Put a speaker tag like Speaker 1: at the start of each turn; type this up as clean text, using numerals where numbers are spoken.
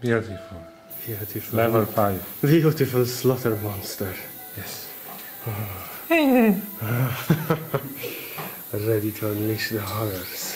Speaker 1: Beautiful.
Speaker 2: Beautiful.
Speaker 1: Level 5.
Speaker 2: Beautiful slaughter monster.
Speaker 1: Yes.
Speaker 2: Ready to unleash the horrors.